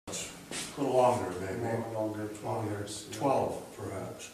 A little longer, maybe. Longer, 12 years. 12, perhaps.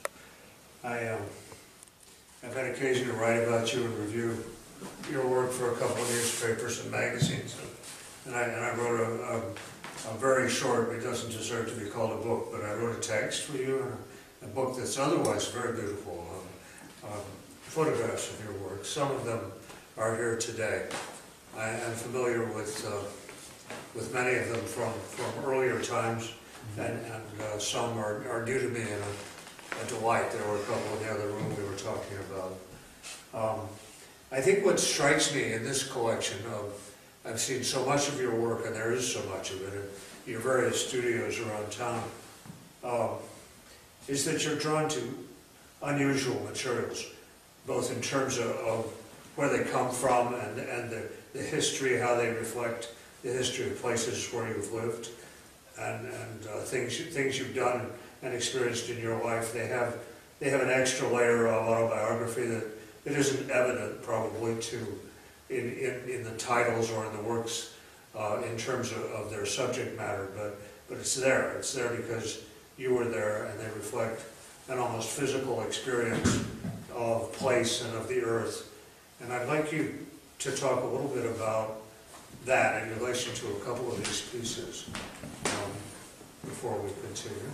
I've had occasion to write about you and review your work for a couple of newspapers and magazines. And I wrote a very short, it doesn't deserve to be called a book, but I wrote a text for you, and a book that's otherwise very beautiful, photographs of your work. Some of them are here today. I am familiar with many of them from earlier times, and some are new to me and a delight. There were a couple in the other room we were talking about. I think what strikes me in this collection I've seen so much of your work, and there is so much of it in your various studios around town, is that you're drawn to unusual materials, both in terms of where they come from and the history, how they reflect the history of places where you've lived, and things you've done and experienced in your life. They have an extra layer of autobiography that isn't evident probably in the titles or in the works in terms of their subject matter, but it's there. It's there because you were there, and they reflect an almost physical experience of place and of the earth. And I'd like you to talk a little bit about that in relation to a couple of these pieces before we continue.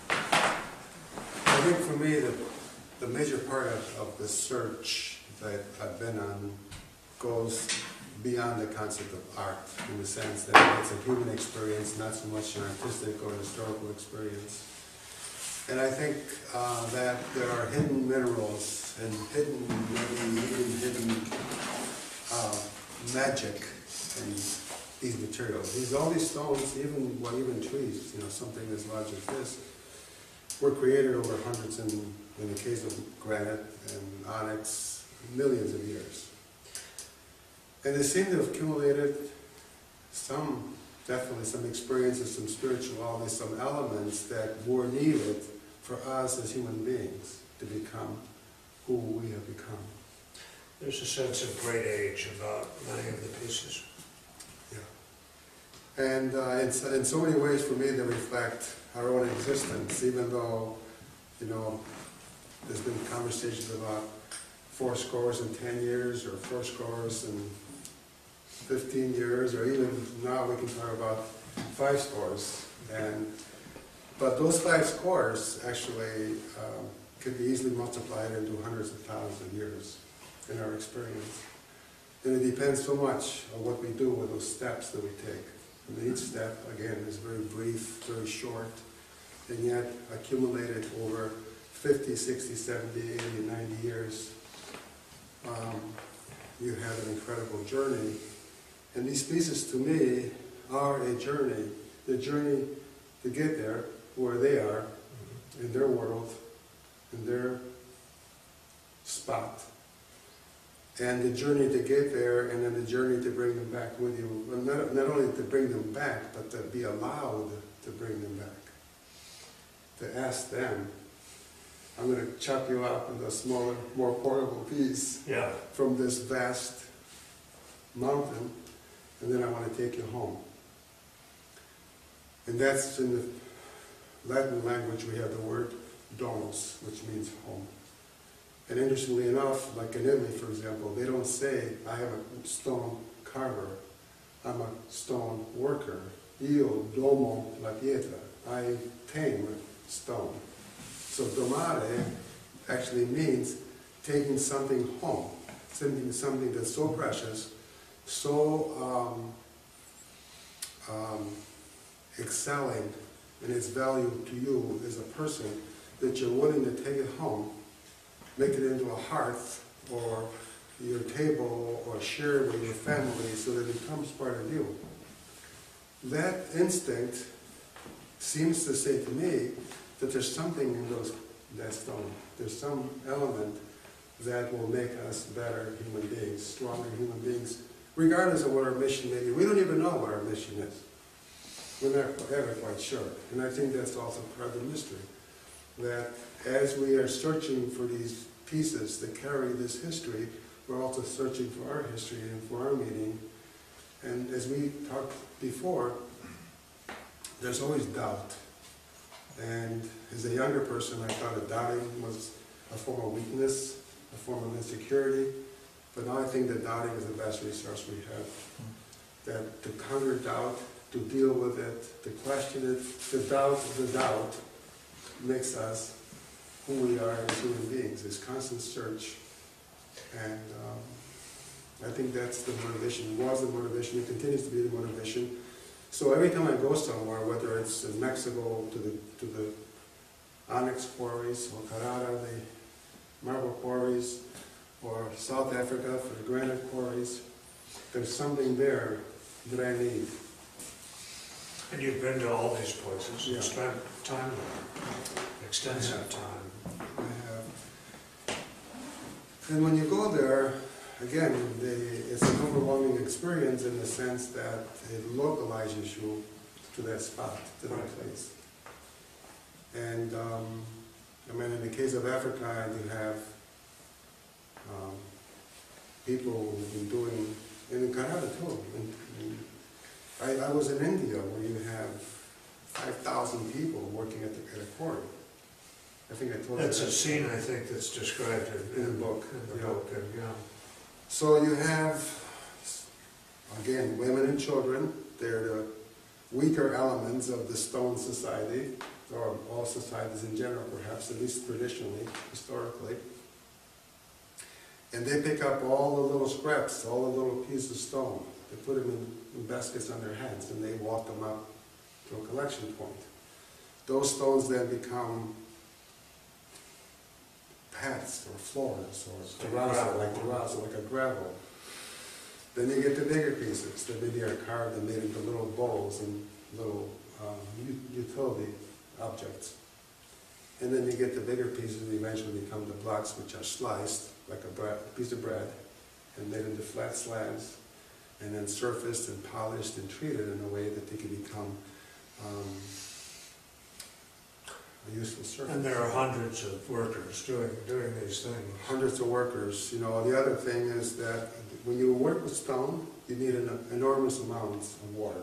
I think for me, the major part of the search that I've been on goes beyond the concept of art, in the sense that it's a human experience, not so much an artistic or historical experience. And I think that there are hidden minerals and hidden magic in these materials. All these stones, even trees, something as large as this, were created over hundreds, in the case of granite and onyx, millions of years. And they seem to have accumulated definitely some experiences, some spirituality, some elements that were needed for us as human beings to become who we have become. There's a sense of great age about many of the pieces. Yeah. And in so many ways, for me, they reflect our own existence, even though, there's been conversations about 10 years, or 15 years, or even now we can talk about 5 scores. But those 5 scores actually could be easily multiplied into hundreds of thousands of years in our experience. And it depends so much on what we do with those steps that we take. And each step, again, is very brief, very short, and yet accumulated over 50, 60, 70, 80, 90 years. You have an incredible journey. And these pieces, to me, are a journey. The journey to get there, where they are, in their world, in their spot. And the journey to get there, and then the journey to bring them back with you. And not only to bring them back, but to be allowed to bring them back. To ask them, I'm going to chop you up into a smaller, more portable piece from this vast mountain, and then I want to take you home. And that's in the Latin language, we have the word domus, which means home. And interestingly enough, like in Italy, for example, they don't say, I am a stone carver, I'm a stone worker. Io domo la pietra, I tame stone. So domare actually means taking something home, something that's so precious, so excelling in its value to you as a person, that you're willing to take it home, make it into a hearth or your table, or share it with your family so that it becomes part of you. That instinct seems to say to me that there's something in that stone. There's some element that will make us better human beings, stronger human beings, regardless of what our mission may be. We don't even know what our mission is. We're not ever quite sure. And I think that's also part of the mystery. That as we are searching for these pieces that carry this history, we're also searching for our history and for our meaning. And as we talked before, there's always doubt. And as a younger person, I thought that doubting was a form of weakness, a form of insecurity. But now I think that doubting is the best resource we have. That to counter doubt, to deal with it, to question it, the doubt makes us who we are as human beings, this constant search. And I think that's the motivation. It was the motivation, it continues to be the motivation. So every time I go somewhere, whether it's in Mexico to the onyx quarries, or Carrara, the marble quarries, or South Africa for the granite quarries, there's something there that I need. And you've been to all these places, Yeah. and spent time there, extensive time. I have. And when you go there, again, it's an overwhelming experience in the sense that it localizes you to that spot, to that place. And I mean, in the case of Africa, you have people who've been doing, and in Canada too. I was in India where you have 5,000 people working at a quarry. I think I told you That's that. a scene, I think, that's described In the book, In the yeah. book, and, yeah. So you have, again, women and children. They're the weaker elements of the stone society, or all societies in general, perhaps, at least traditionally, historically. And they pick up all the little scraps, all the little pieces of stone. They put them in baskets on their heads, and they walk them up to a collection point. Those stones then become paths or floors or terrazzo, like a gravel. Then you get the bigger pieces. The bigger are carved and made into little bowls and little utility objects. And then you get the bigger pieces and eventually become the blocks, which are sliced like a piece of bread and made into flat slabs and then surfaced and polished and treated in a way that they can become a useful surface. And there are hundreds of workers doing these things. Hundreds of workers. You know, the other thing is that when you work with stone, you need an enormous amounts of water.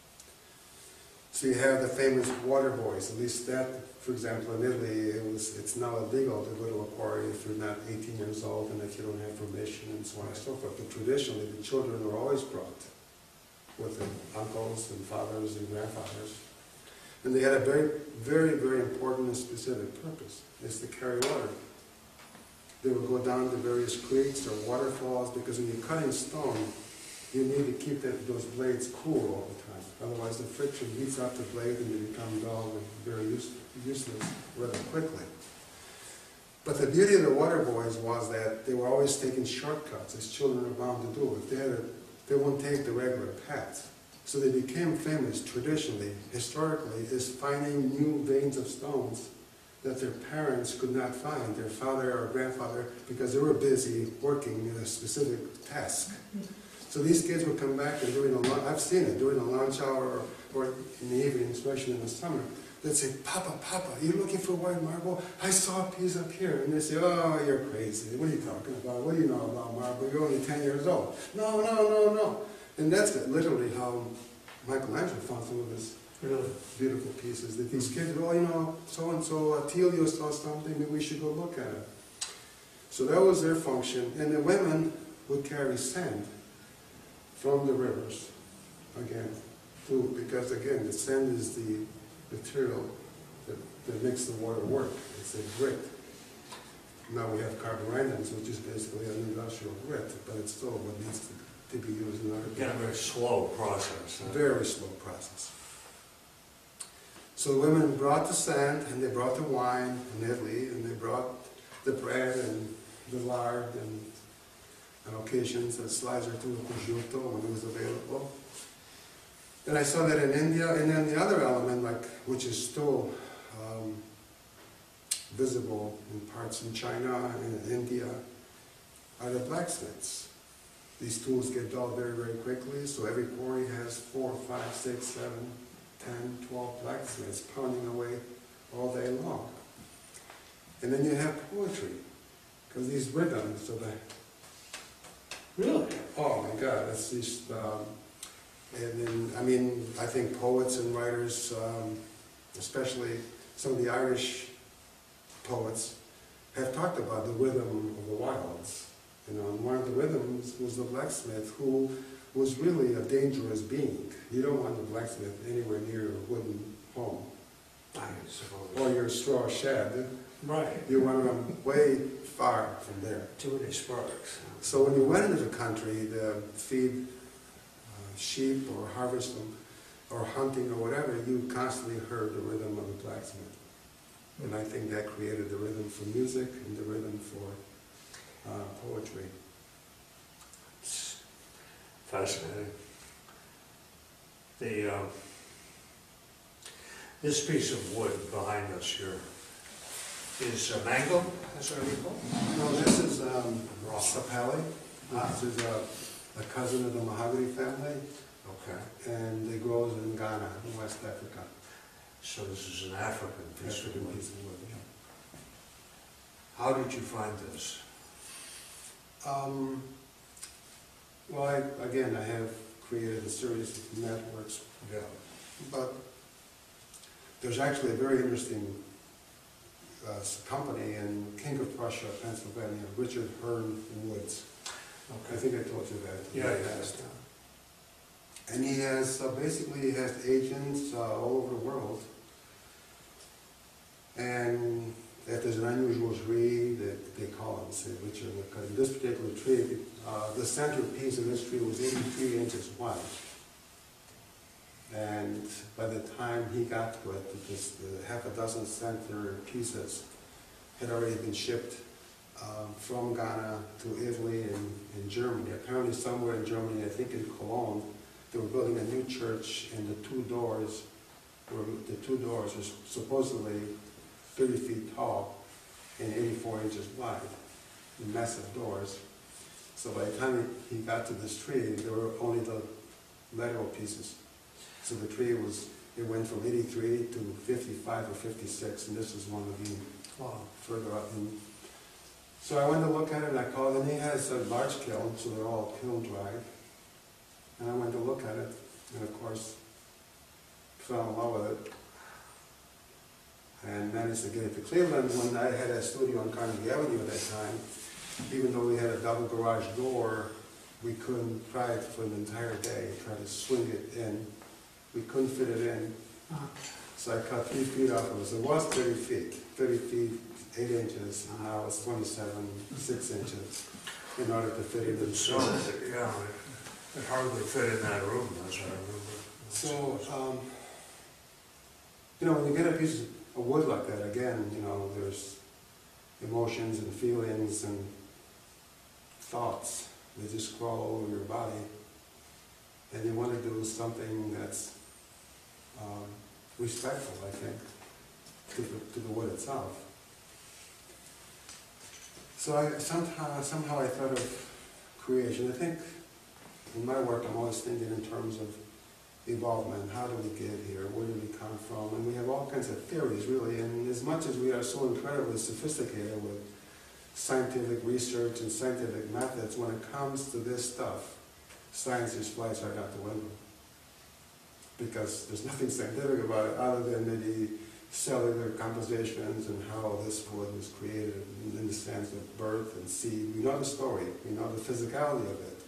So you have the famous water boys. At least that, for example, in Italy, it's now illegal to go to a quarry if you're not 18 years old and if you don't have permission and so on and so forth. But traditionally, the children were always brought with their uncles and fathers and grandfathers. And they had a very, very, very important and specific purpose, is to carry water. They would go down to various creeks or waterfalls, because when you're cutting stone, you need to keep those blades cool all the time. Otherwise the friction heats up the blade and they become dull and very useless rather quickly. But the beauty of the water boys was that they were always taking shortcuts, as children are bound to do. They wouldn't take the regular paths. So they became famous traditionally, historically, as finding new veins of stones that their parents could not find, their father or grandfather, because they were busy working in a specific task. So these kids would come back and I've seen it, during a lunch hour or in the evening, especially in the summer, they'd say, Papa, are you looking for white marble? I saw a piece up here. And they say, oh, you're crazy. What are you talking about? What do you know about marble? You're only 10 years old. No. And that's literally how Michelangelo found some of his beautiful pieces. That these kids, so-and-so, Attilio saw something, maybe we should go look at it. So that was their function. And the women would carry sand from the rivers, again, too, because again, the sand is the material that makes the water work. It's a grit. Now we have carborundums, which is basically an industrial grit, but it's still what needs to be used in order to... Again, a very slow process. Very slow process. So the women brought the sand, and they brought the wine in Italy, and they brought the bread and the lard, and on occasions a slice or two of prosciutto when it was available. And I saw that in India, and then the other element, which is still visible in parts in China and India, are the blacksmiths. These tools get dull very, very quickly, so every quarry has 4, 5, 6, 7, 10, 12 blacksmiths pounding away all day long. And then you have poetry, because these rhythms of the... Really? Oh my God, it's these... And then, I mean, I think poets and writers, especially some of the Irish poets, have talked about the rhythm of the wilds. You know, and one of the rhythms was the blacksmith, who was really a dangerous being. You don't want the blacksmith anywhere near your wooden home I suppose. or your straw shed. Right. You want them way far from there. Too many sparks. So when you went into the country to feed sheep or harvest them or hunting or whatever, you constantly heard the rhythm of the blacksmith. And I think that created the rhythm for music and the rhythm for poetry. It's fascinating. The this piece of wood behind us here is mango, as I recall. No, this is sapele. This is a cousin of the mahogany family, Okay. and it grows in Ghana, in West Africa. So this is an African piece of African wood. piece of wood, yeah. How did you find this? Well, again, I have created a series of networks, Yeah. but there's actually a very interesting company in King of Prussia, Pennsylvania, Richard Hearn Woods. I think I told you that. Yeah, yes. And he has basically has agents all over the world. And if there's an unusual tree, that they call him, say, Richard, because this particular tree, the centerpiece of this tree was 83 inches wide. And by the time he got to it, just half a dozen center pieces had already been shipped from Ghana to Italy and Germany. Apparently somewhere in Germany, I think in Cologne, they were building a new church, and the two doors were supposedly 30 feet tall and 84 inches wide, massive doors. So by the time he got to this tree, there were only the lateral pieces. So the tree it went from 83 to 55 or 56, and this is one of the Wow. further up. And so I went to look at it, and I called, and he has a large kiln, so they're all kiln dried. And I went to look at it, and of course, fell in love with it. And managed to get it to Cleveland. When I had a studio on Carnegie Avenue at that time, even though we had a double garage door, we couldn't try it for an entire day, try to swing it in. We couldn't fit it in. So I cut 3 feet off of it. So it was 30 feet, 8 inches, and now it's 6 inches in order to fit it in. So, yeah, it hardly fit in that room, as I remember. So, when you get a piece of wood like that, again, there's emotions and feelings and thoughts that just crawl all over your body. And you want to do something that's respectful, I think, to the wood itself. So somehow I thought of creation. I think in my work I'm always thinking in terms of evolvement. How do we get here? Where do we come from? And we have all kinds of theories, really. And as much as we are so incredibly sophisticated with scientific research and scientific methods, when it comes to this stuff, science just flies right out the window. Because there's nothing scientific about it other than maybe cellular compositions and how this wood was created in the sense of birth and seed. We know the story, we know the physicality of it.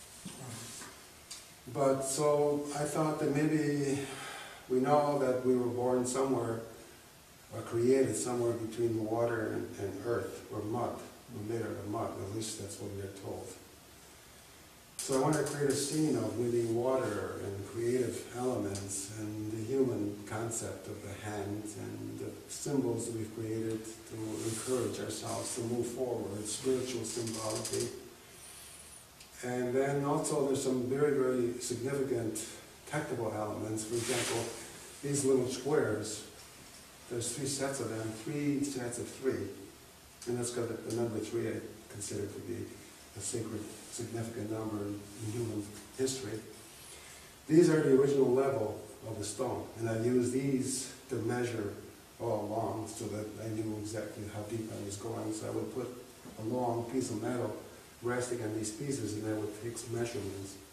But so I thought that maybe we know that we were born somewhere, or created somewhere between water and earth, or mud. We're made out of mud, at least that's what we're told. So I wanted to create a scene of maybe water and creative elements and the human concept of the hand and the symbols that we've created to encourage ourselves to move forward, spiritual symbology. And then also there's some very, very significant technical elements. For example, these little squares, there's 3 sets of them, 3 sets of 3. And that's got the number 3 I consider to be a sacred, significant number in human history. These are the original level of the stone, and I used these to measure all along so that I knew exactly how deep I was going. So I would put a long piece of metal resting on these pieces, and I would take some measurements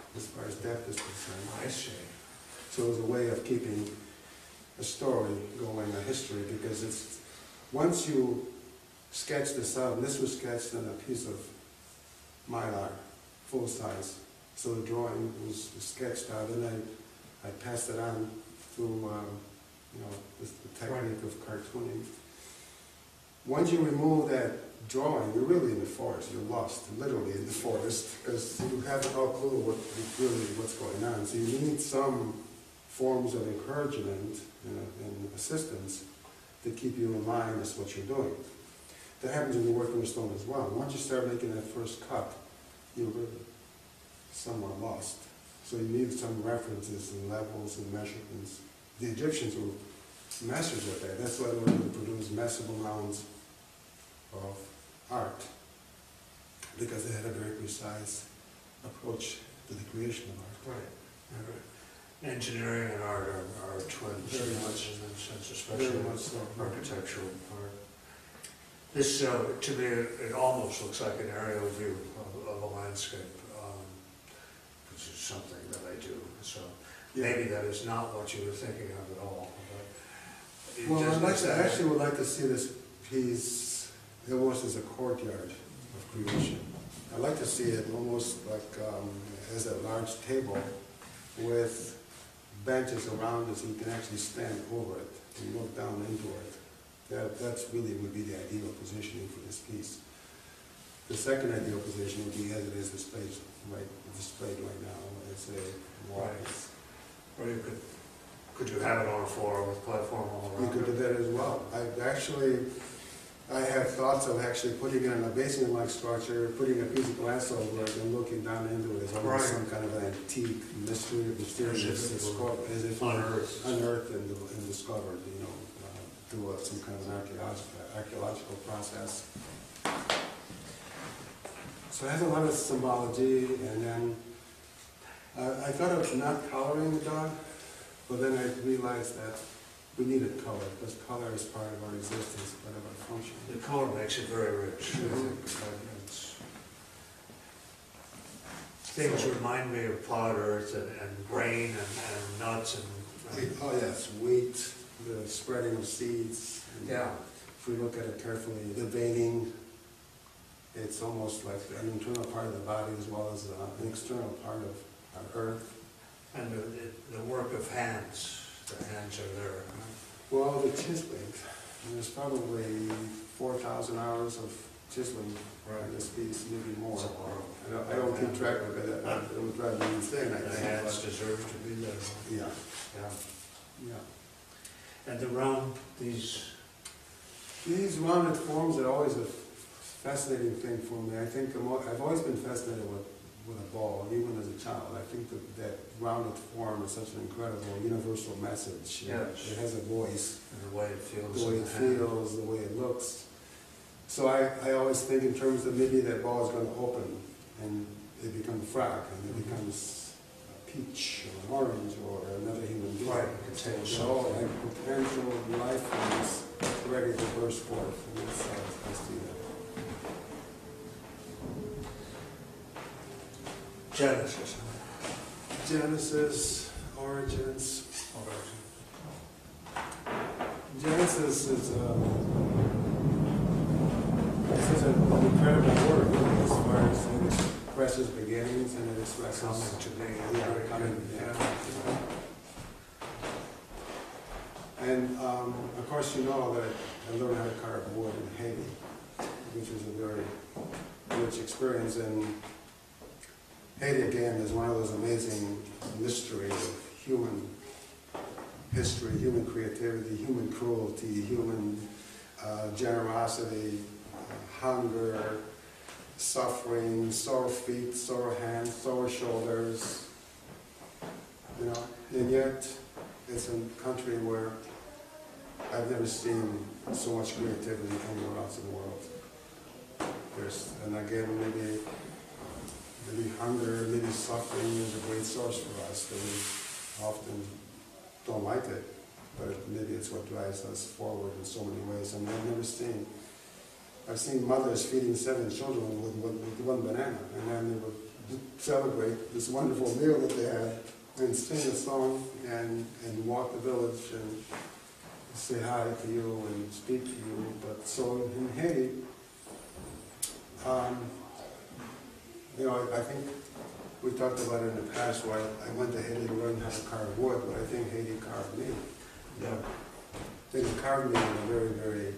as far as depth is concerned. I see. So it was a way of keeping a story going, a history, because it's, once you sketch this out, and this was sketched on a piece of Mylar, full size. So the drawing was sketched out, and I passed it on through, the technique of cartooning. Once you remove that drawing, you're really in the forest. You're lost, literally in the forest, because you have no clue what's going on. So you need some forms of encouragement and assistance to keep you in line with what you're doing. That happens when you're working with stone as well. Once you start making that first cut, you're really somewhat lost. So you need some references and levels and measurements. The Egyptians were masters of that. That's why they were able to produce massive amounts of art, because they had a very precise approach to the creation of art. Right. Engineering and art are twins. Very much. In that sense, especially Very much so. architectural art. This, to me, it almost looks like an aerial view of a landscape, which is something that I do. So maybe that is not what you were thinking of at all. But Well, I actually would like to see this piece almost as a courtyard of creation. I'd like to see it almost like as a large table with benches around it so you can actually stand over it and look down into it. That's really would be the ideal positioning for this piece. The second ideal position would be as it is displayed right now. It's a wall. Or you could you have it on a floor with platform all around? You could do that as well. I have thoughts of actually putting it in a basement-like structure, putting a piece of glass over it, and looking down into it as almost some kind of an antique, mysterious, as if unearthed and discovered, through some kind of an archaeological process. So it has a lot of symbology, and then I thought of not coloring the dog, but then I realized that we needed color, because color is part of our existence, part of our function. The color makes it very rich. Things remind me of plowed earth and grain and nuts and Oh yes, wheat, the spreading of seeds. And if we look at it carefully, the veining, it's almost like an internal part of the body as well as an external part of our earth. And the work of hands. The hands are there. Well, the chiseling, there's probably 4,000 hours of chiseling in this piece, maybe more. I don't keep track of it. It would drive me insane. The hands deserve to be there. Yeah. And these rounded forms are always a fascinating thing for me. I think I've always been fascinated with a ball, even as a child. I think that rounded form is such an incredible universal message. Yes. It has a voice. And the way it feels. The way it feels, the way it looks. So I always think in terms of maybe that ball is going to open and it becomes a frog and it becomes a peach or an orange or another human being. Right, it contains So potential life forms ready to burst forth. And that's how I see that. Genesis, origins. Genesis is an incredible word as far as it expresses beginnings and it expresses Coming to be. coming. And of course you know that I learned how to carve wood in Haiti, which is a very rich experience. And Haiti, again, is one of those amazing mysteries of human history, human creativity, human cruelty, human generosity, hunger, suffering, sore feet, sore hands, sore shoulders, and yet it's a country where I've never seen so much creativity anywhere else in the world. And again, maybe hunger, maybe suffering is a great source for us that we often don't like it, but maybe it's what drives us forward in so many ways. And I've seen mothers feeding 7 children with one banana, and then they would celebrate this wonderful meal that they had, and sing a song, and walk the village, and say hi to you, and speak to you. But so in Haiti, you know, I think we talked about it in the past, where I went to Haiti to learn how to carve wood, but I think Haiti carved me. Yeah. They carved me in a very, very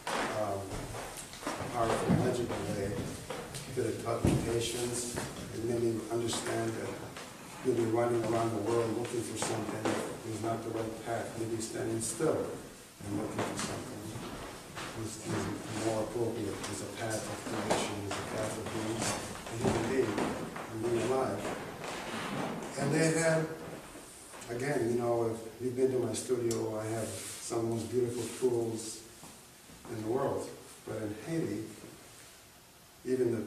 powerful, magical way that it taught me patience. It made me understand that maybe running around the world looking for something is not the right path. Maybe standing still and looking for something is more appropriate as a path of creation, as a path of being a human being and being alive. And they had, again, you know, if you've been to my studio, I have some of the most beautiful tools in the world. But in Haiti, even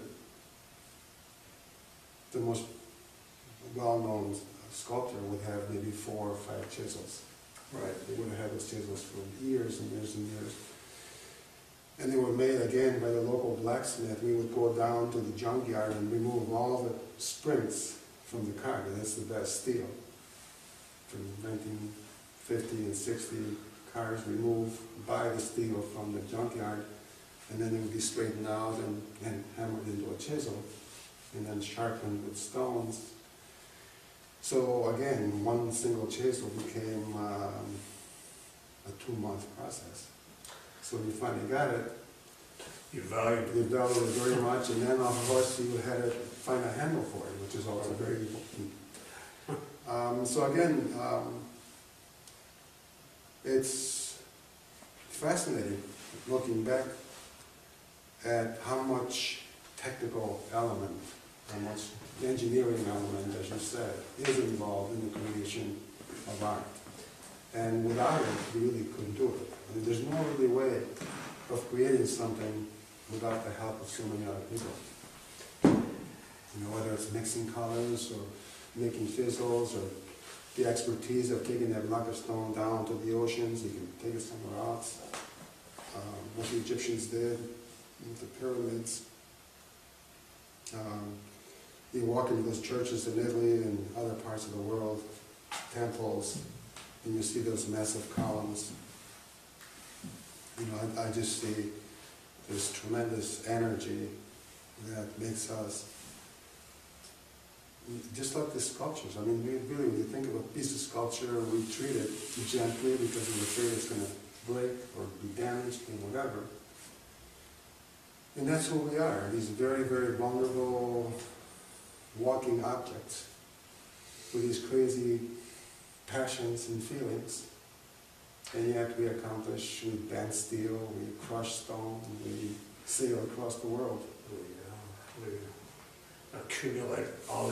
the most well-known sculptor would have maybe 4 or 5 chisels. Right. They would have had those chisels for years and years and years. And they were made again by the local blacksmith. We would go down to the junkyard and remove all the springs from the car. That's the best steel. From 1950 and 60, cars removed by the steel from the junkyard, and then it would be straightened out and hammered into a chisel, and then sharpened with stones. So again, one single chisel became a 2-month process. So when you finally got it, You valued it. you valued it very much, and then of course you had to find a handle for it, which is also very important. So again, it's fascinating looking back at how much technical element, how much engineering element, as you said, is involved in the creation of art. And without it, we really couldn't do it. I mean, there's no really way of creating something without the help of so many other people. You know, whether it's mixing colors or making fizzles or the expertise of taking that lacquer stone down to the oceans, you can take it somewhere else. What the Egyptians did with the pyramids. You walk into those churches in Italy and other parts of the world, temples, and you see those massive columns. You know, I just see this tremendous energy that makes us, just like the sculptures. I mean, really, when you think of a piece of sculpture, we treat it gently because we're afraid it's going to break or be damaged and whatever. And that's who we are, these very, very vulnerable walking objects with these crazy passions and feelings. And yet we accomplish, we bend steel, we crush stone, we sail across the world. We accumulate all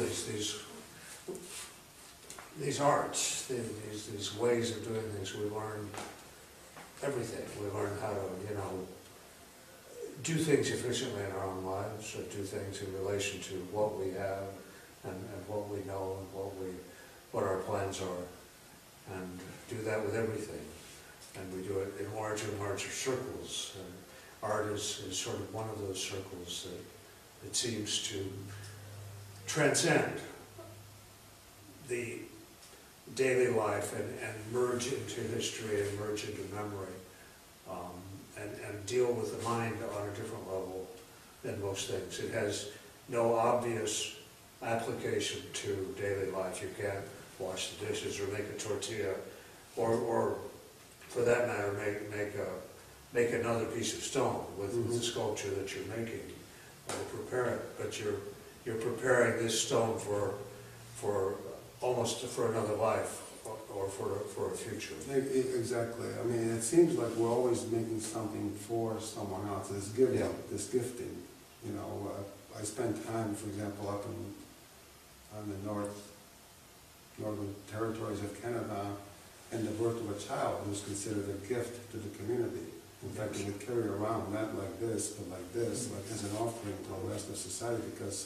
these arts, these ways of doing things. We learn everything. We learn how to, you know, do things efficiently in our own lives, or do things in relation to what we have and what we know and what our plans are, and do that with everything. And we do it in larger and larger circles. And art is sort of one of those circles that it seems to transcend the daily life and merge into history and merge into memory, and deal with the mind on a different level than most things. It has no obvious application to daily life. You can't wash the dishes or make a tortilla, or for that matter, make another piece of stone with the sculpture that you're making, or prepare it. But you're preparing this stone for almost for another life, or for a future. Exactly. I mean, it seems like we're always making something for someone else. This giving, Yeah. this gifting. You know, I spent time, for example, up on the northern territories of Canada, and the birth of a child was considered a gift to the community. In fact, they would carry around not like this, but like this, like as an offering to the rest of society, because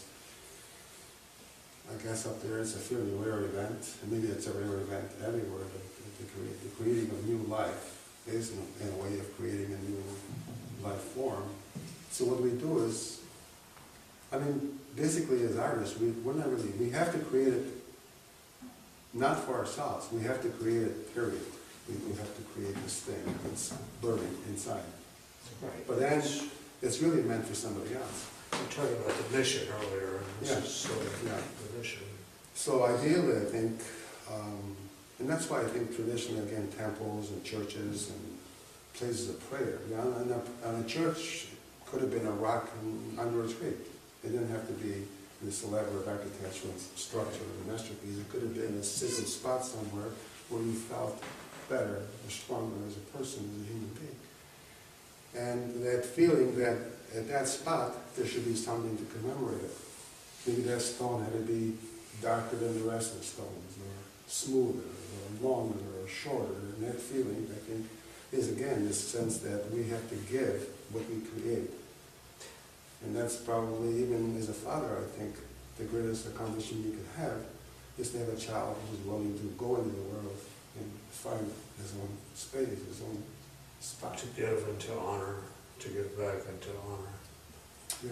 I guess up there it's a fairly rare event, and maybe it's a rare event everywhere, but the creating of new life is in a way of creating a new life form. So what we do is, I mean, basically as artists, we're not really, we have to create it not for ourselves, we have to create it, period. We have to create this thing that's burning inside. Right. But then, it's really meant for somebody else. We talked about the mission earlier, and Yeah. this is sort of Yeah. the mission. So ideally, I think, and that's why I think traditionally, again, temples and churches and places of prayer. And a church could have been a rock under a tree. It didn't have to be this elaborate architectural structure and masterpiece. It could have been a secret spot somewhere where you felt better or stronger as a person, as a human being. And that feeling that at that spot, there should be something to commemorate it. Maybe that stone had to be darker than the rest of the stones, or smoother, or longer, or shorter. And that feeling, I think, is again this sense that we have to give what we create. And that's probably, even as a father, I think, the greatest accomplishment you can have is to have a child who's willing to go into the world and find his own space, his own spot. To give and to honor, to give back and to honor. Yeah.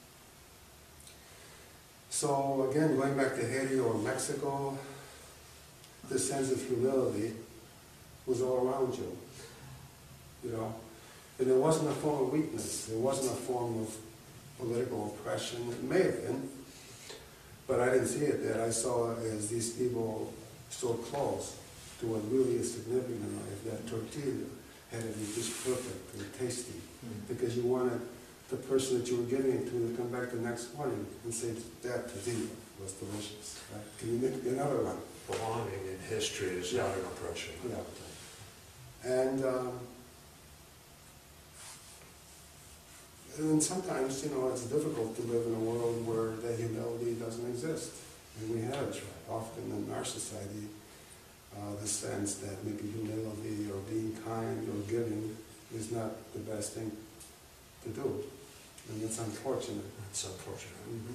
So again, going back to Haiti or Mexico, the sense of humility was all around you, you know. And it wasn't a form of weakness. It wasn't a form of political oppression. It may have been, but I didn't see it there. I saw it as these people so close to what really is significant in life. That tortilla had to be just perfect and tasty, because you wanted the person that you were giving it to come back the next morning and say, that tortilla was delicious. Right? Can you make another one? Belonging in history is not an oppression. Yeah. And sometimes, you know, it's difficult to live in a world where that humility doesn't exist. And we have it often in our society, the sense that maybe humility or being kind or giving is not the best thing to do. And it's unfortunate. It's unfortunate. Mm-hmm.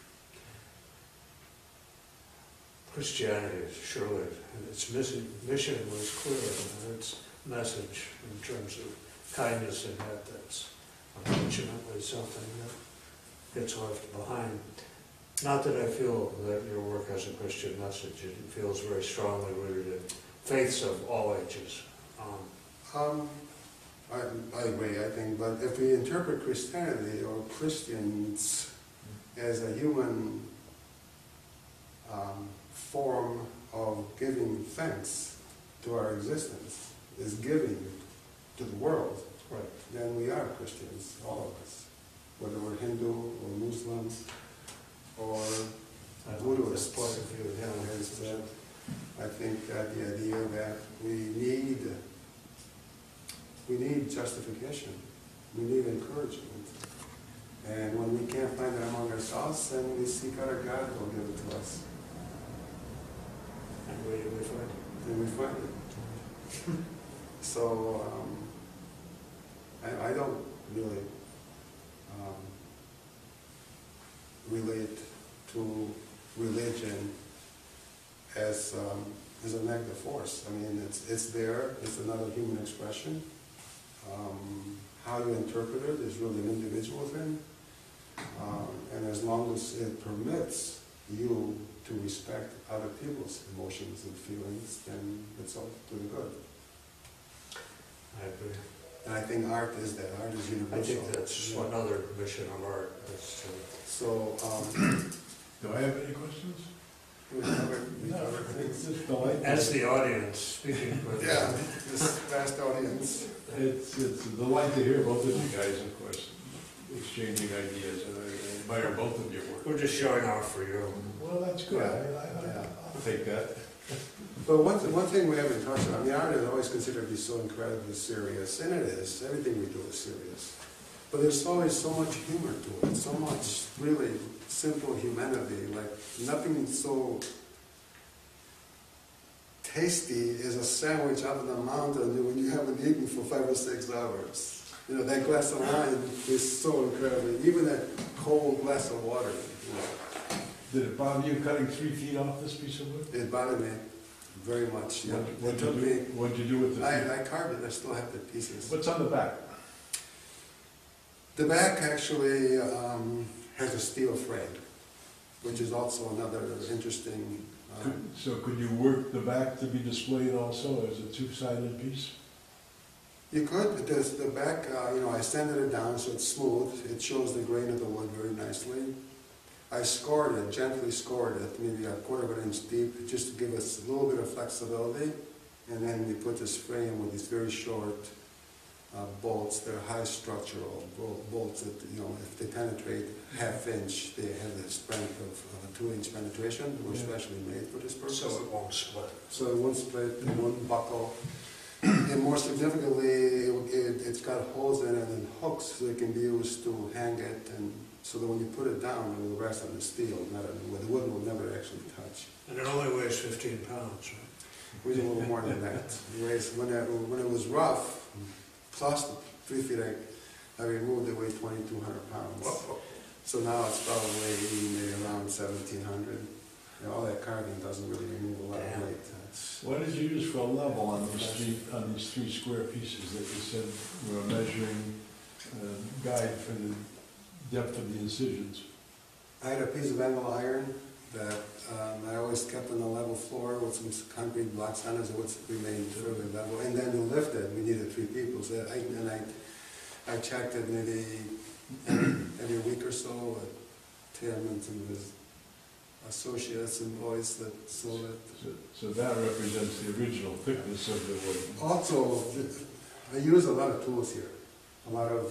Christianity, surely, its mission was clear, and its message in terms of kindness and that, that's unfortunately something that gets left behind. Not that I feel that your work has a Christian message. It feels very strongly rooted in faiths of all ages. I agree, I think, but if we interpret Christianity or Christians as a human form of giving thanks to our existence, is giving to the world, Right. then we are Christians, all of us, whether we're Hindu or Muslims or I like Buddhists. this point of view, yeah. Is that I think that the idea that we need justification, we need encouragement, and when we can't find it among ourselves, then we seek out our God who will give it to us, And we find it. and we find it. So I don't really relate to religion as a negative force. I mean, it's there. It's another human expression. How you interpret it is really an individual thing. And as long as it permits you to respect other people's emotions and feelings, then it's all to the good. I agree. And I think art is that. Art is I universal. think that's Yeah. another mission of art, is to So, Do I have any questions? we covered things. It's just delightful. as the audience, speaking with. Yeah, this vast audience. It's a delight to hear both of you guys, of course, exchanging ideas, and I admire both of your work. We're just showing off for you. Well, that's good. Yeah. I'll take that. But one thing we haven't touched on, the art is always considered to be so incredibly serious, and it is. Everything we do is serious. But there's always so much humor to it, so much really simple humanity, like nothing so tasty as a sandwich out of the mountain when you haven't eaten for 5 or 6 hours. You know, that glass of wine is so incredible, even that cold glass of water. You know, Did it bother you cutting 3 feet off this piece of wood? it bothered me very much. Yeah. What'd It took you me. do- What'd you do with the? I carved it. I still have the pieces. What's on the back? The back actually has a steel frame. which is also another interesting. So could you work the back to be displayed also as a two-sided piece? You could, because the back, I sanded it down so it's smooth. It shows the grain of the wood very nicely. I scored it, gently scored it, maybe a quarter of an inch deep, just to give us a little bit of flexibility. And then we put this frame with these very short bolts. They're high structural bolts that, if they penetrate half inch, they have the strength of a 2-inch penetration. We're specially made for this purpose. So it won't split. So it won't split, it won't buckle. And more significantly, it's got holes in it and hooks so it can be used to hang it, and so that when you put it down, it will rest on the steel, where the wood will never actually touch. And it only weighs 15 pounds, right? It weighs a little more than that. It weighs, when it was rough, plus the 3 feet I removed, it weighed 2,200 pounds. So now it's probably maybe around 1,700. All that carving doesn't really remove a lot of weight. What did you use for a level on these three square pieces that you said were a measuring guide for the depth of the incisions? I had a piece of angle iron that I always kept on the level floor with some concrete blocks on it, so it remained fairly level. And then to lift it, we needed 3 people. So I checked it maybe every week or so with Tim and some of his associates and boys that sold it. So that represents the original thickness of the wood. Also, I use a lot of tools here. A lot of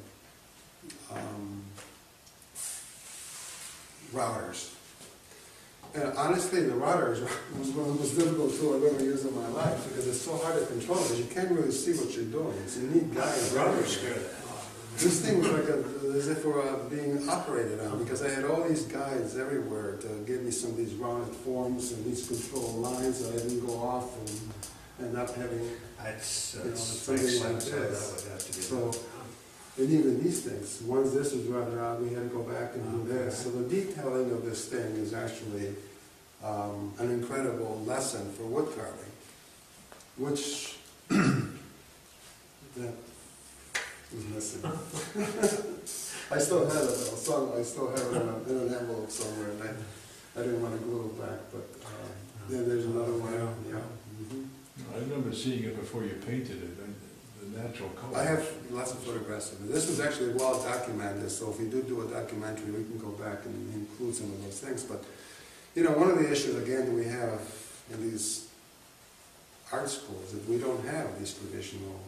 routers. And honestly, the routers was one of the most difficult tools I've ever used in my life, because it's so hard to control, because you can't really see what you're doing. It's a neat guide. Routers scared it. This thing was like as if we were being operated on, because I had all these guides everywhere to give me some of these rounded forms and these control lines that I didn't go off and end up having. Something something like that would this. have to be. So, and even these things, once this was rather odd, we had to go back and do this. So the detailing of this thing is actually an incredible lesson for wood carving, which that was missing. I still have it though, so I still have it in an envelope somewhere, and I didn't want to glue it back, but then there's another one. Yeah. I remember seeing it before you painted it, the natural color. I have lots of photographs of it. This was actually well documented, so if we do a documentary, we can go back and include some of those things. But, one of the issues, again, that we have in these art schools is that we don't have these traditional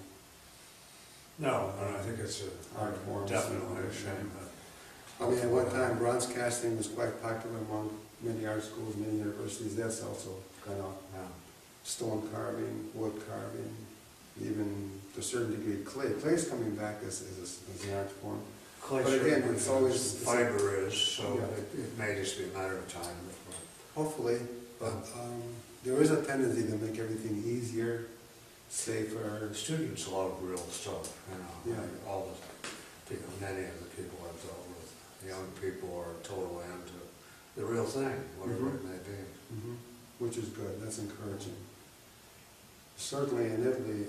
No, and I think it's art forms. definitely a shame. I mean, at one time, bronze casting was quite popular among many art schools, many universities. That's also kind of stone carving, wood carving, even to a certain degree clay. Clay's coming back as an art form. Clay But again, certainly it's is. always- Fiber is, so Yeah. it may just be a matter of time before. Hopefully, but there is a tendency to make everything easier, safer. Students love real stuff, Yeah. like all the people, many of the people I've dealt with, young people are totally into the real thing, whatever it may be. Which is good, that's encouraging. Certainly in Italy,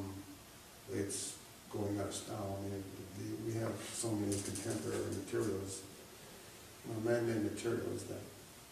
it's going out of style. I mean, we have so many contemporary materials, man-made materials, that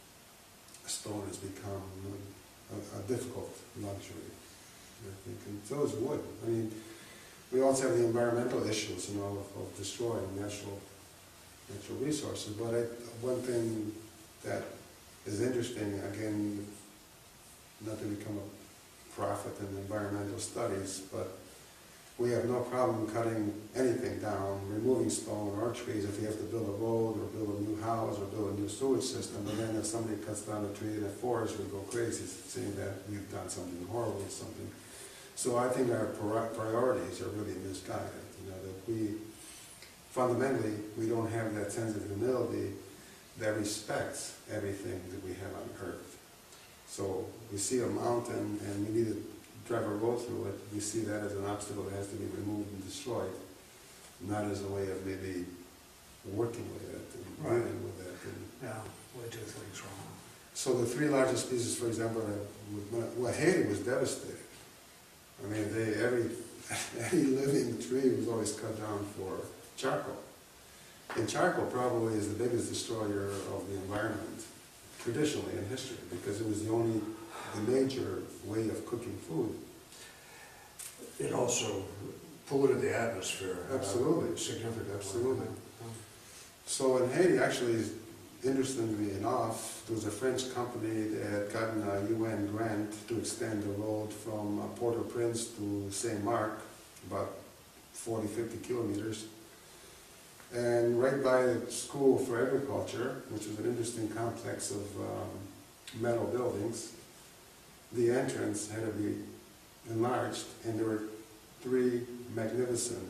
stone has become a difficult luxury, I think, and so is wood. I mean, we also have the environmental issues, of destroying natural resources. But one thing that is interesting, again, not to become a prophet in environmental studies, but we have no problem cutting anything down, removing stone or trees if you have to build a road or build a new house or build a new sewage system. But then if somebody cuts down a tree in a forest, we go crazy saying that we've done something horrible or something. So I think our priorities are really misguided. That fundamentally, we don't have that sense of humility that respects everything that we have on earth. So we see a mountain and we need to drive a road through it. We see that as an obstacle that has to be removed and destroyed, not as a way of maybe working with it and dealing with it. Yeah, we do things wrong. So the 3 largest pieces, for example, Haiti was devastated. I mean, any living tree was always cut down for charcoal. And charcoal probably is the biggest destroyer of the environment, traditionally in history, because it was the major way of cooking food. It also polluted the atmosphere. Absolutely. Significantly. Absolutely. So in Haiti, actually, interestingly enough, there was a French company that had gotten a UN grant to extend the road from Port-au-Prince to Saint Marc, about 40, 50 kilometers. And right by the School for Agriculture, which was an interesting complex of metal buildings, the entrance had to be enlarged, and there were 3 magnificent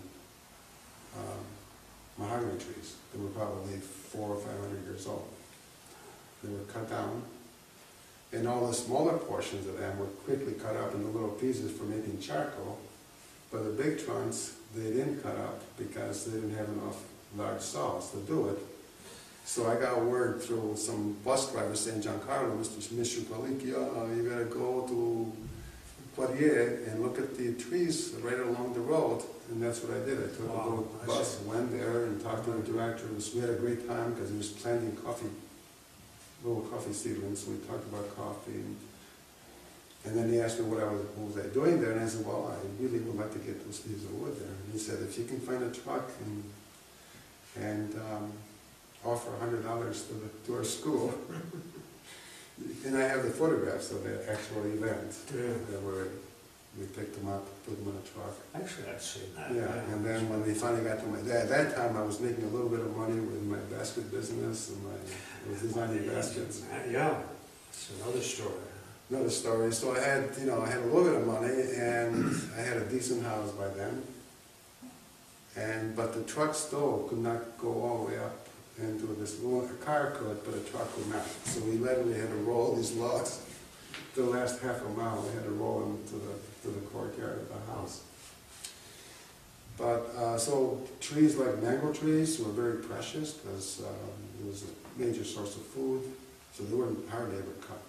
mahogany trees that were probably 400 or 500 years old. They were cut down, and all the smaller portions of them were quickly cut up into little pieces for making charcoal, but the big trunks they didn't cut up because they didn't have enough large saws to do it. So I got word through some bus driver saying, Giancarlo, Mr. Palicchio, you gotta go to Poirier and look at the trees right along the road. And that's what I did. I took a little bus, went there and talked to the director. We had a great time because he was planting little coffee seedlings. So we talked about coffee. And then he asked me what was I doing there. And I said, well, I really would like to get those pieces of wood there. And he said, if you can find a truck and offer $100 to our school. And I have the photographs of the actual event where we picked them up, put them in a truck. Actually, I've seen that. Yeah, and then when we finally got to at that time I was making a little bit of money with my basket business and I was designing baskets. Yeah, it's another story. Another story. So I had, I had a little bit of money and I had a decent house by then. But the truck still could not go all the way up into this. A car could, but a truck could not. So we literally had to roll these logs. The last half a mile, we had to roll them to the courtyard of the house. But so trees like mango trees were very precious because it was a major source of food. So they weren't hardly ever cut,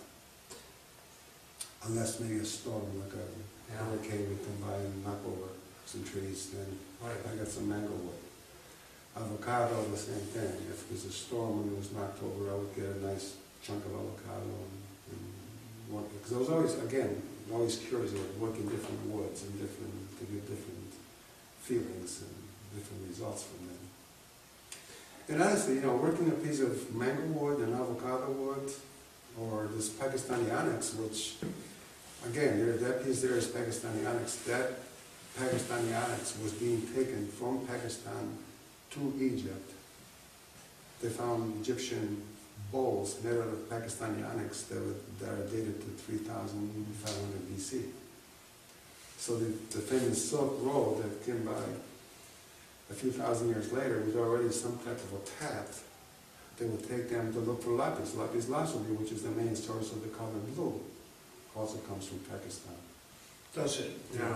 unless maybe a storm like a hurricane would come by and knock over some trees. Then I got some mango wood. Avocado, the same thing. If it was a storm and it was knocked over, I would get a nice chunk of avocado because I was always curious about working different woods and to get different feelings and different results from them. And honestly, working a piece of mango wood and avocado wood, or this Pakistani onyx, which, again, that piece there is Pakistani onyx. That Pakistani onyx was being taken from Pakistan to Egypt. They found Egyptian bowls made out of Pakistani onyx that are dated to 3,500 BC. So the famous Silk Road that came by a few thousand years later was already some type of a path that would take them to look for lapis lazuli, which is the main source of the color blue, also comes from Pakistan. Does it? Yeah.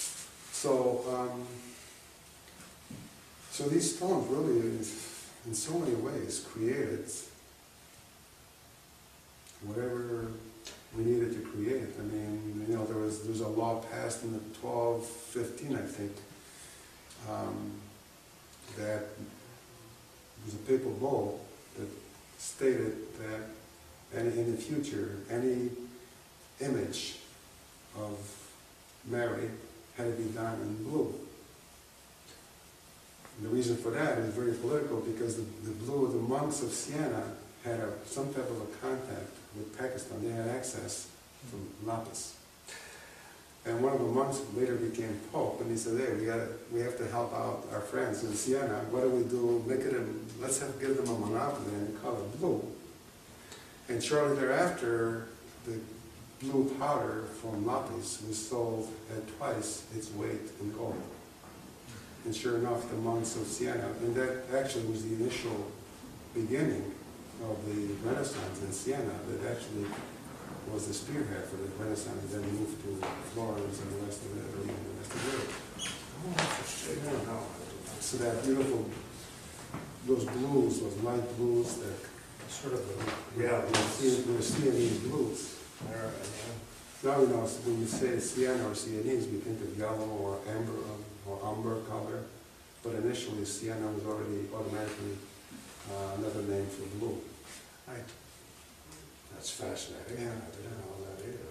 So these stones really, in so many ways, created whatever we needed to create. I mean, there was a law passed in the 1215, I think, that was a papal bull that stated that in the future, any image of Mary had to be done in blue. And the reason for that is very political because the blue of the monks of Siena had some type of a contact with Pakistan. They had access to lapis. And one of the monks later became Pope, and he said, hey, we have to help out our friends in Siena. What do we do? Give them a monopoly in the color blue. And shortly thereafter, the blue powder from lapis was sold at twice its weight in gold. And sure enough, the monks of Siena, and that actually was the initial beginning of the Renaissance in Siena, that actually was the spearhead for the Renaissance, then moved to Florence and the rest of Italy and the rest of Europe. Oh, interesting. Yeah. So that beautiful, those blues, those light blues, that Sort of the Sienese blues. Now, when you say Siena or Sienese, we think of yellow or amber or umber color. but initially sienna was already automatically another name for blue. That's fascinating. Yeah. I didn't know that either.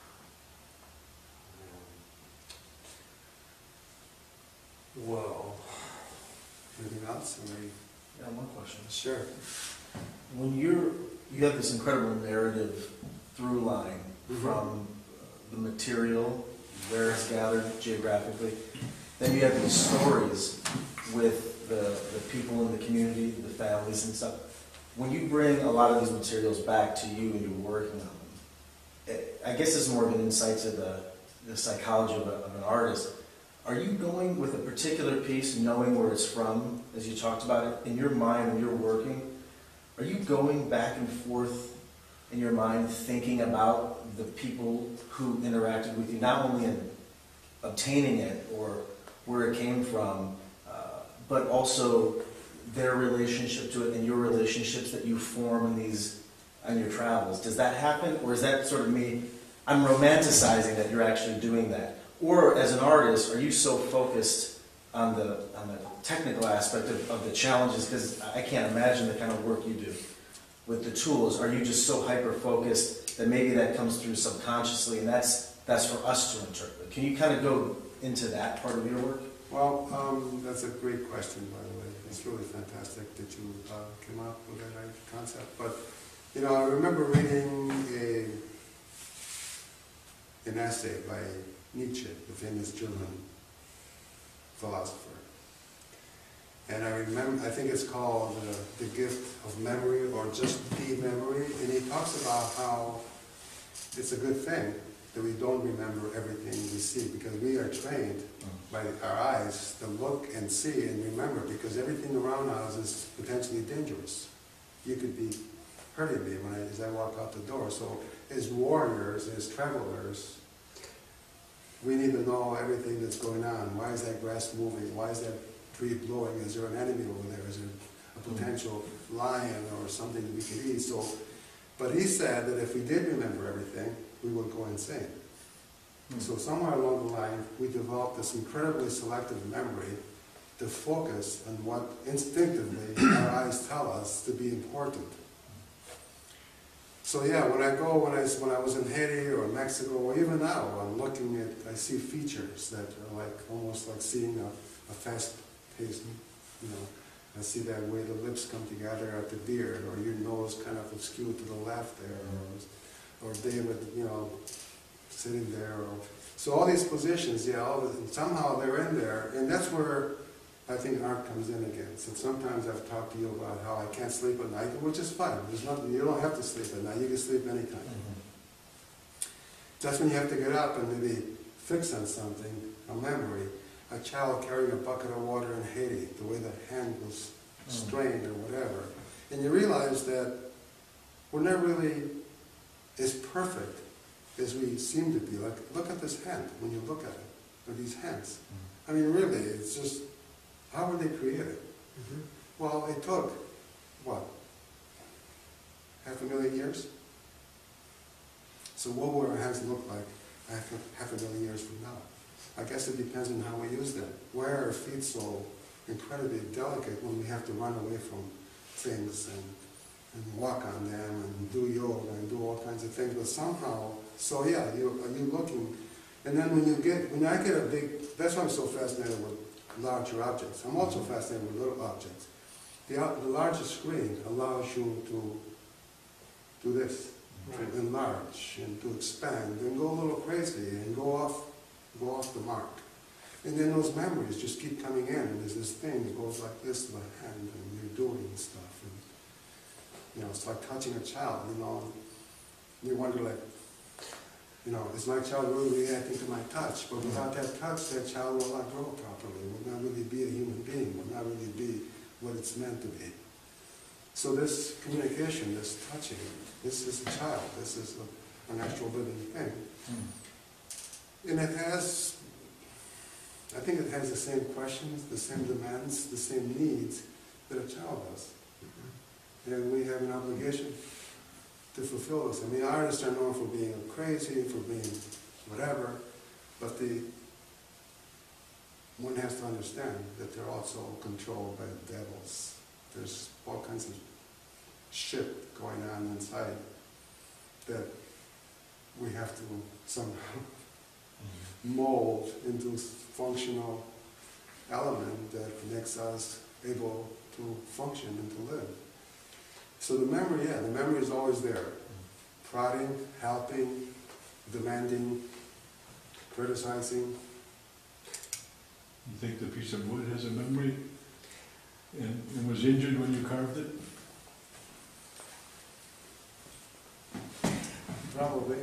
Well, Anything else? Yeah, one question. Sure. When you have this incredible narrative through line Mhm. from the material, where it's gathered geographically, then you have these stories with the people in the community, the families and stuff. When you bring a lot of these materials back to you and you're working on them, I guess it's more of an insight to the psychology of an artist. Are you going with a particular piece, knowing where it's from, as you talked about it, in your mind when you're working? Are you going back and forth in your mind thinking about the people who interacted with you, not only in obtaining it or where it came from, but also their relationship to it and your relationships that you form on your travels? Does that happen? Or is that sort of me, I'm romanticizing that you're actually doing that? Or as an artist, are you so focused on the technical aspect of the challenges? Because I can't imagine the kind of work you do with the tools. Are you just so hyper-focused that maybe that comes through subconsciously and that's for us to interpret? Can you kind of go into that part of your work? Well, that's a great question, by the way. It's really fantastic that you came up with that concept. But, you know, I remember reading an essay by Nietzsche, the famous German philosopher. And I think it's called The Gift of Memory, or just the memory. And he talks about how it's a good thing that we don't remember everything we see, because we are trained by our eyes to look and see and remember, because everything around us is potentially dangerous. You could be hurting me as I walk out the door. So as warriors, as travelers, we need to know everything that's going on. Why is that grass moving? Why is that tree blowing? Is there an enemy over there? Is there a potential lion or something that we could eat? So, but he said that if we did remember everything, we would go insane. So somewhere along the line, we developed this incredibly selective memory to focus on what instinctively our eyes tell us to be important. So yeah, when I was in Haiti or Mexico, or even now, I see features that are like almost like seeing a fast-paced, you know. I see that way the lips come together at the beard, or your nose kind of skewed to the left there, or David, you know, sitting there. So all these positions, yeah, somehow they're in there, and that's where I think art comes in again. So sometimes I've talked to you about how I can't sleep at night, which is fine. There's nothing, you don't have to sleep at night. You can sleep anytime. That's when you have to get up and maybe fix on something, a memory. A child carrying a bucket of water in Haiti, the way that hand was strained or whatever. And you realize that we're not really as perfect as we seem to be. Like, look at this hand when you look at it, or these hands. I mean, really, it's just, how were they created? Well, it took, what, 500,000 years? So what will our hands look like 500,000 years from now? I guess it depends on how we use them. Why are our feet so incredibly delicate when we have to run away from things and walk on them and do yoga and do all kinds of things? But somehow, so yeah, you're looking, and then when I get a big, that's why I'm so fascinated with larger objects. I'm also fascinated with little objects. The larger screen allows you to do this, to enlarge and to expand and go a little crazy and go off the mark. And then those memories just keep coming in, and there's this thing that goes like this to the hand, and you're doing stuff. And, you know, it's like touching a child, you know. And you wonder, like, you know, is my child really reacting to my touch? But without that touch, that child will not grow properly, will not really be a human being, will not really be what it's meant to be. So this communication, this touching, this is a child, this is an actual living thing. And it has, I think it has the same questions, the same demands, the same needs that a child does. And we have an obligation to fulfill this. I mean, artists are known for being crazy, for being whatever, but one has to understand that they're also controlled by the devils. There's all kinds of shit going on inside that we have to somehow mold into functional element that makes us able to function and to live. So the memory, yeah, the memory is always there. Prodding, helping, demanding, criticizing. You think the piece of wood has a memory and was injured when you carved it? Probably.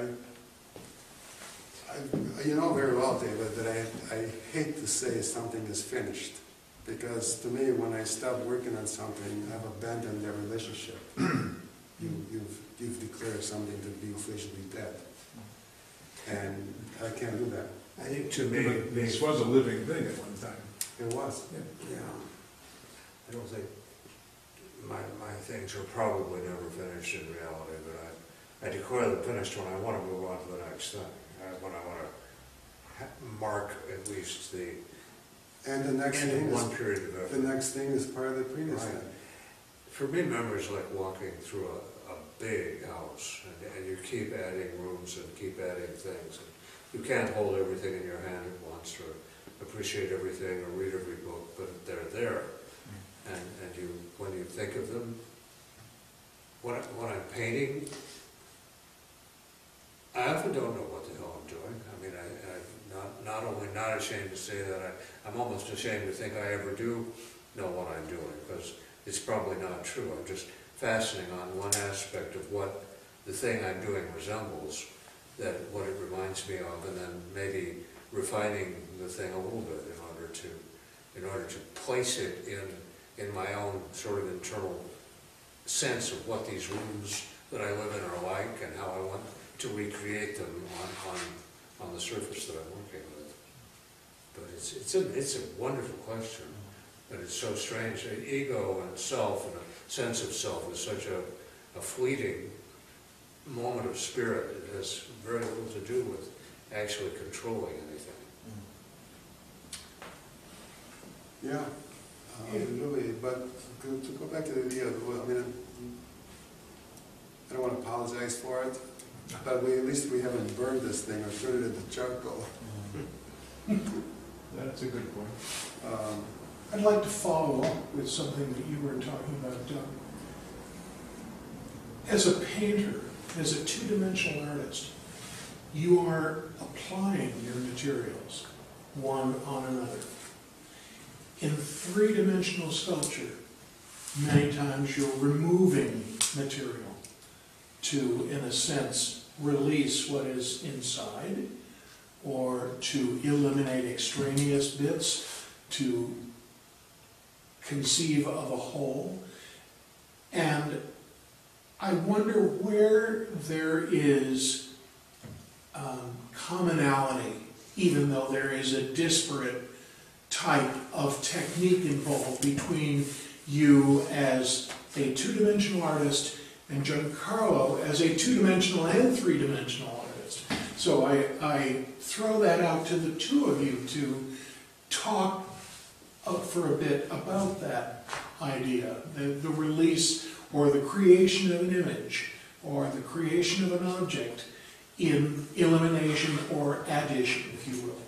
You know very well, David, that I hate to say something is finished. Because to me, when I stop working on something, I've abandoned their relationship. You've declared something to be officially dead. And I can't do that. I think to me, But this was a living thing at one time. It was. yeah, I don't think, my things are probably never finished in reality, but I declare them finished when I want to move on to the next thing. When I want to mark at least the And the next end thing of is, one period of effort. the next thing is part of the previous Right. thing. For me, memory is like walking through a big house, and you keep adding rooms and keep adding things. And you can't hold everything in your hand at once, or appreciate everything, or read every book, but they're there. And you, when you think of them, when I'm painting, I often don't know what the hell I'm doing. I mean, I'm not only not ashamed to say that, I'm almost ashamed to think I ever do know what I'm doing, because it's probably not true. I'm just fastening on one aspect of what the thing I'm doing resembles, that what it reminds me of, and then maybe refining the thing a little bit in order to place it in my own sort of internal sense of what these rooms that I live in are like, and how I want to recreate them on the surface that I'm working with. But it's a wonderful question, but it's so strange. Ego and self and a sense of self is such a fleeting moment of spirit. It has very little to do with actually controlling anything. Yeah, really, but to go back to the idea of, well, I mean, I don't want to apologize for it, but at least we haven't burned this thing or turned it into charcoal. That's a good point. I'd like to follow up with something that you were talking about, Doug. As a painter, as a two-dimensional artist, you are applying your materials one on another. In three-dimensional sculpture, many times you're removing material to, in a sense, release what is inside, or to eliminate extraneous bits, to conceive of a whole. And I wonder where there is commonality, even though there is a disparate type of technique involved between you as a two-dimensional artist and Giancarlo as a two-dimensional and three-dimensional artist. So I throw that out to the two of you to talk for a bit about that idea, the release or the creation of an image or the creation of an object in elimination or addition, if you will.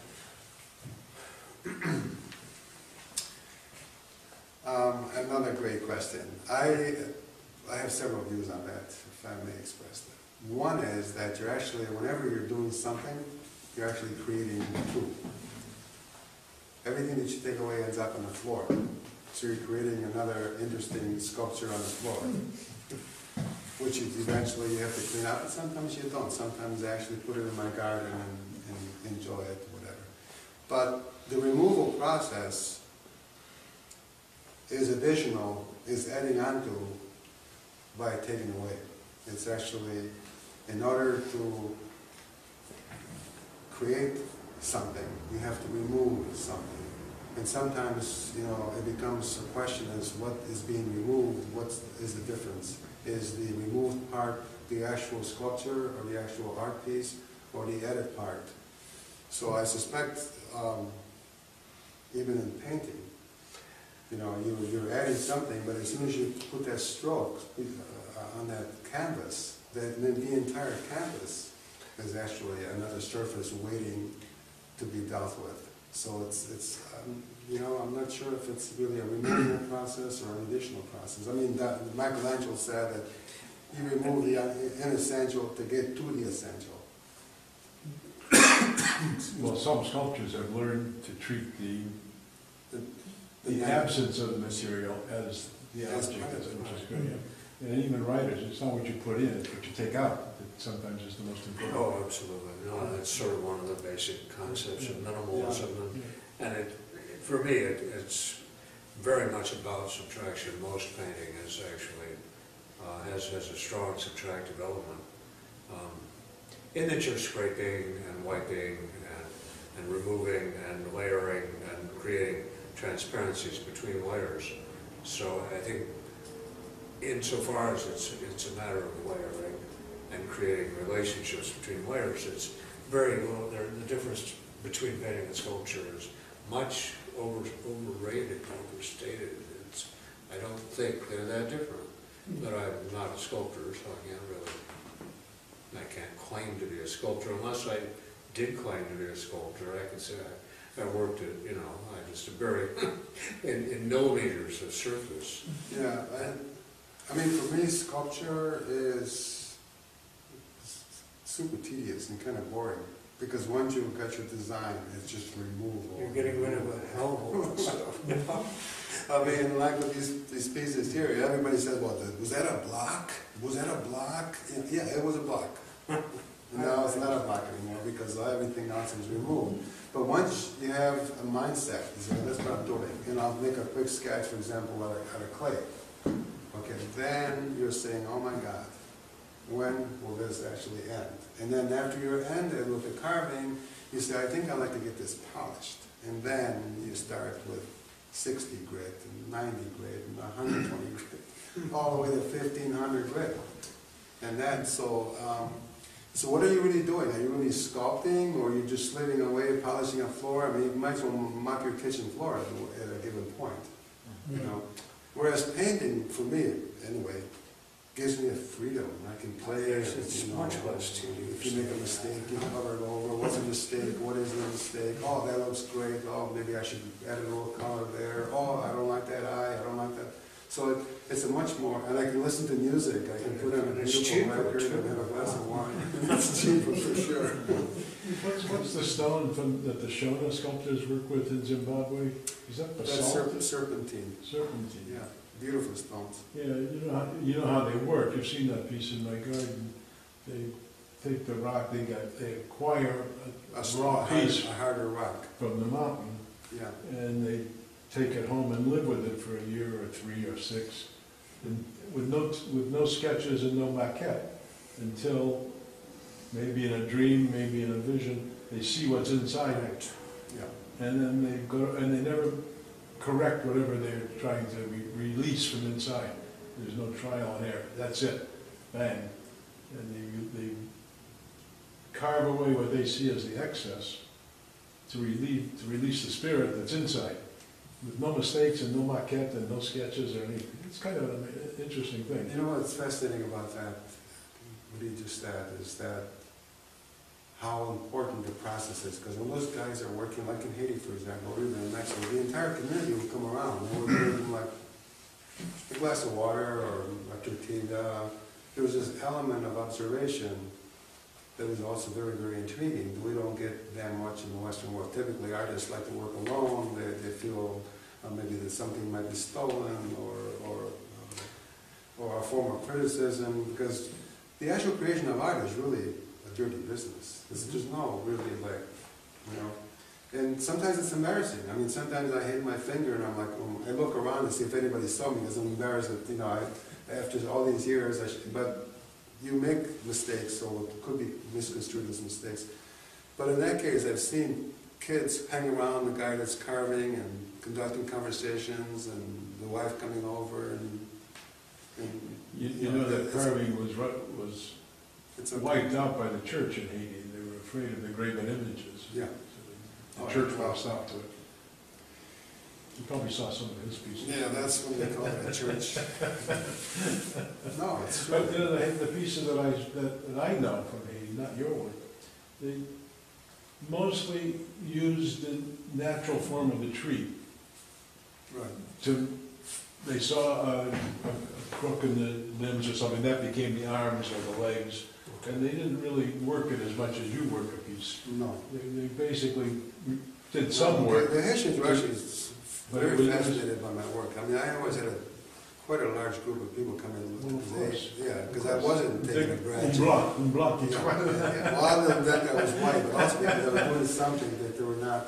Another great question. I have several views on that, if I may express them. One is that you're actually, whenever you're doing something, you're actually creating two. Everything that you take away ends up on the floor. So you're creating another interesting sculpture on the floor, which eventually you have to clean up, and sometimes you don't. Sometimes I actually put it in my garden and enjoy it, whatever. But the removal process is additional, is adding on to by taking away. It's actually, in order to create something, you have to remove something. And sometimes, you know, it becomes a question as what is being removed, what is the difference? Is the removed part the actual sculpture or the actual art piece or the edit part? So I suspect even in painting. You know, you're adding something, but as soon as you put that stroke on that canvas, then the entire canvas is actually another surface waiting to be dealt with. So it's you know, I'm not sure if it's really a removal process or an additional process. I mean, Michelangelo said that you remove the inessential to get to the essential. Well, some sculptures have learned to treat the The absence of the material as the As object, part of it, which is good, yeah. And even writers, it's not what you put in, it's what you take out that sometimes is the most important. Oh, absolutely. No, that's sort of one of the basic concepts of minimalism. And for me, it's very much about subtraction. Most painting is actually, has a strong subtractive element. In that you're scraping and wiping and removing and layering and creating transparencies between layers. So I think insofar as it's a matter of layering and creating relationships between layers, it's very well, the difference between painting and sculpture is much overrated, overstated. I don't think they're that different, but I'm not a sculptor, so I can't claim to be a sculptor. Unless I did claim to be a sculptor, I could say I worked at, you know, I just very in millimeters of surface. Yeah, I mean, for me, sculpture is super tedious and kind of boring, because once you've got your design, it's just removal. You're getting rid of a hell of a lot of stuff. You know? I mean, like with these pieces here, everybody said, well, was that a block? Was that a block? Yeah, it was a block. Now it's not a block anymore because everything else is removed. But once you have a mindset, you say, that's what I'm doing, and I'll make a quick sketch, for example, out of clay. Okay, then you're saying, oh my God, when will this actually end? And then after you're ended with the carving, you say, I think I'd like to get this polished. And then you start with 60 grit, and 90 grit, and 120 grit, all the way to 1500 grit. And then, so what are you really doing? Are you really sculpting, or are you just slaving away, polishing a floor? I mean, you might as well mop your kitchen floor at a given point, you know? Whereas painting, for me, anyway, gives me a freedom. I can play, It's you know, much less tedious. if you make a mistake, you cover it over. What's a mistake? What is the mistake? Oh, that looks great. Oh, maybe I should add a little color there. Oh, I don't like that eye. I don't like that. So it's a much more, and I can listen to music. I can put on a It's beautiful cheaper, record too. and have a glass of wine. It's cheaper for sure. What's the stone that the Shona sculptors work with in Zimbabwe? Is that That's basalt? serpentine. Serpentine. Yeah, beautiful stones. Yeah, you know how they work. You've seen that piece in my garden. They take the rock, they acquire a raw piece A harder rock. from the mountain, Yeah. and they take it home and live with it for a year or 3 or 6, and with no sketches and no maquette, until maybe in a dream, maybe in a vision, they see what's inside it, Yeah. and then they go, and they never correct whatever they're trying to release from inside. There's no trial and error. That's it. Bang. And they carve away what they see as the excess to release the spirit that's inside, with no mistakes and no maquette and no sketches or anything. It's kind of an interesting thing. You know what's fascinating about that, what he just said, is that how important the process is. Because when those guys are working, like in Haiti, for example, or even in Mexico, the entire community will come around. They would give them like a glass of water or a tortilla. There was this element of observation that was also very, very intriguing. We don't get that much in the Western world. Typically, artists like to work alone. They feel maybe that something might be stolen or a form of criticism, because the actual creation of art is really a dirty business. There's no really like, you know, and sometimes it's embarrassing. I mean, sometimes I hit my finger and I'm like, I look around to see if anybody saw me, because I'm embarrassed that, you know, after all these years, but you make mistakes, so it could be misconstrued as mistakes. But in that case, I've seen kids hang around the guy that's carving and conducting conversations, and the wife coming over, and You know that carving was it's a wiped out by the church in Haiti. They were afraid of the graven images. Yeah. So the church put a stop to it. You probably saw some of his pieces. Yeah, that's when they call it a church. No, it's true. But the pieces that I know from Haiti, not your work, they mostly used the natural form of the tree. Right. They saw a crook in the limbs or something, that became the arms or the legs, and they didn't really work it as much as you work a piece. No. They basically did some work. The Haitians were actually But very it was- fascinated by my work. I mean, I always had quite a large group of people come in. Well, of course. Yeah, because I wasn't taking a grant. Blanc, Yeah, yeah. Well, other than that, I was white, but also because I was doing something that they were not,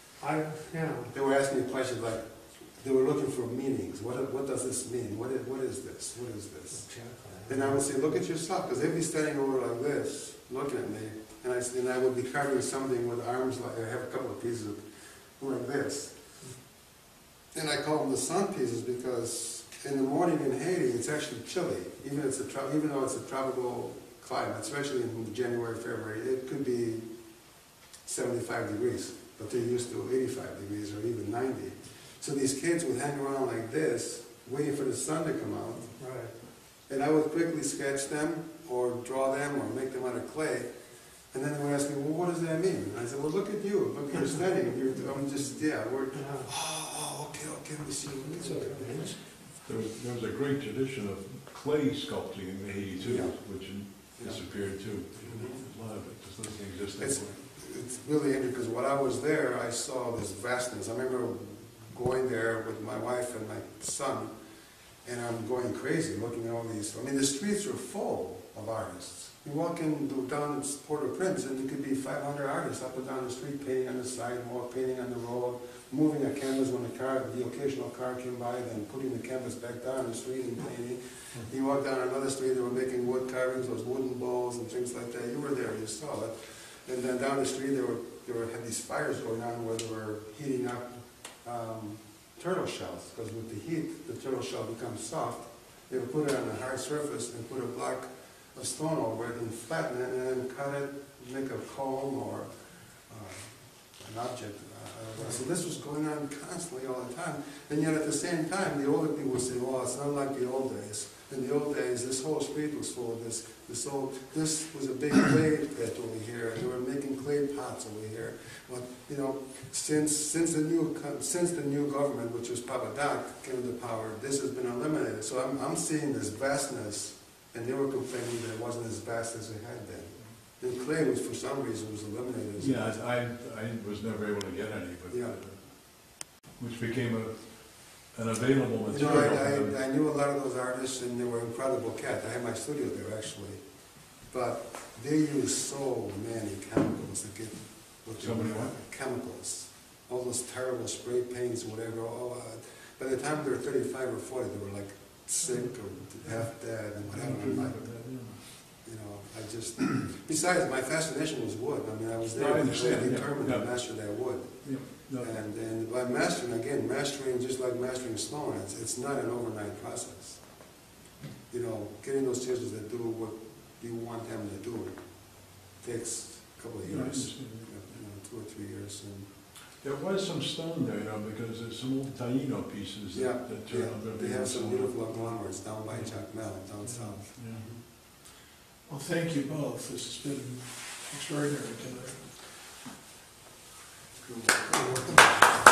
they were asking me questions like, they were looking for meanings. What does this mean? What is this? What is this? And I would say, look at yourself, because they'd be standing over like this, looking at me, and I would be carving something with arms like, I have a couple of pieces of, like this. And I call them the sun pieces because in the morning in Haiti, it's actually chilly, even though it's a tropical climate, especially in January, February, it could be 75 degrees, but they're used to 85 degrees or even 90. So these kids would hang around like this, waiting for the sun to come out. Right. And I would quickly sketch them, or draw them, or make them out of clay. And then they would ask me, well, what does that mean? And I said, well, look at you, look at your study. I'm just, okay, let me see. There was a great tradition of clay sculpting in Haiti too, Yeah. which disappeared too. A lot of it just doesn't exist It's- anymore. It's really interesting, because when I was there, I saw this vastness. I remember going there with my wife and my son, and I'm going crazy looking at all these. I mean, the streets are full of artists. You walk down Port-au-Prince, and there could be 500 artists up and down the street, painting on the sidewalk, painting on the road, moving a canvas when the occasional car came by, then putting the canvas back down the street and painting. You walk down another street, they were making wood carvings, those wooden bowls and things like that. You were there, you saw it. And then down the street, had these fires going on where they were heating up turtle shells, because with the heat, the turtle shell becomes soft. They would put it on a hard surface and put a block of stone over it and flatten it, and then cut it, make a comb or an object. So this was going on constantly all the time. And yet at the same time, the older people would say, well, it's not like the old days. In the old days, this whole street was full of this. This was a big clay pit over here, and they were making clay pots over here. But since the new government, which was Papa Doc, came to power, this has been eliminated. So I'm seeing this vastness, and they were complaining that it wasn't as vast as it had been. And clay was, for some reason, was eliminated. Yeah, I was never able to get any, but Yeah. which became an available material. for them. I knew a lot of those artists, and they were incredible cats. I had my studio there, actually. But they use so many chemicals to get what So many what? chemicals. All those terrible spray paints, whatever. By the time they were 35 or 40, they were like sick or half dead and whatever. I'm like, I just... Besides, my fascination was wood. I mean, I was there I understand, determined yeah. to master that wood. Yeah, no, And by mastering, just like mastering stone, it's not an overnight process. Getting those chisels that do what you want them to do takes a couple of yeah, I years, understand. 2 or 3 years. And There was some stone there, because there's some old Taino pieces that turned out to be. they have some beautiful agglomerates down by Jacmel, down south. Yeah. Well, thank you both. This has been extraordinary tonight.